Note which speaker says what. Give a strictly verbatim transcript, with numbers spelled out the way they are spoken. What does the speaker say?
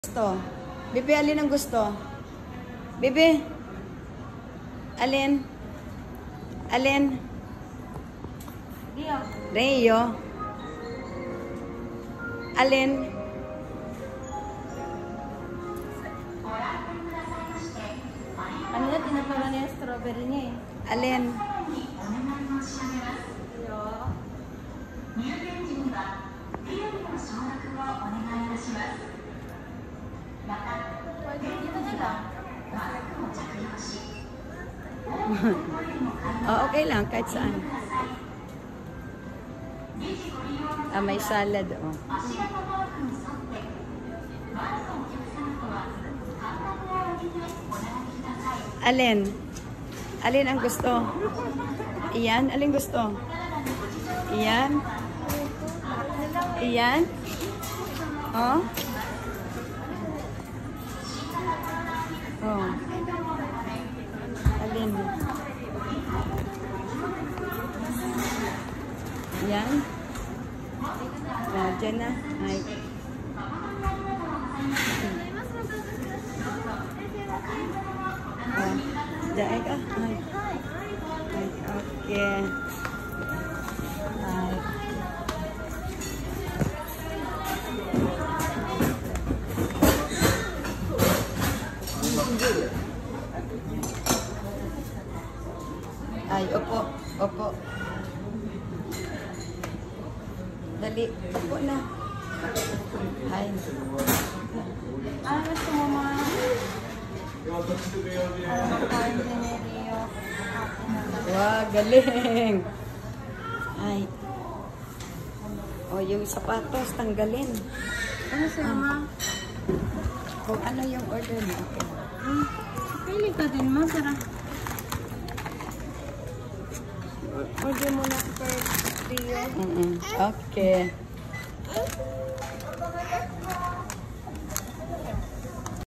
Speaker 1: Gusto. Bebe, alin ang gusto? Bebe? Alin? Alin?
Speaker 2: Rio.
Speaker 1: Rio. Alin?
Speaker 2: Ano na, tinapara niya yung strawberry niya eh.
Speaker 1: Alin?
Speaker 2: Dito na lang.
Speaker 1: Oh, okay lang, kahit saan. Ah, may salad, oh. Alin? Alin ang gusto? Iyan? Alin gusto? Iyan? Iyan? Oh? Oh. Alin? Yan. Oh, dyan na. Ay. Oh, dyan ka. Ay. Ay, okay. Ay. Ay, opo. Opo. Dali. Opo na. Ay.
Speaker 2: Ah, gusto mo mga... Makain din ni Rio.
Speaker 1: Wow, galing. Ay. O, yung sapatos, tanggalin.
Speaker 2: Ano sa'yo, ma?
Speaker 1: Kung ano yung order mo. Okay.
Speaker 2: Hmm. Pili ka din, ma. Tara. Order mo na per Rio.
Speaker 1: Mm-mm. Okay.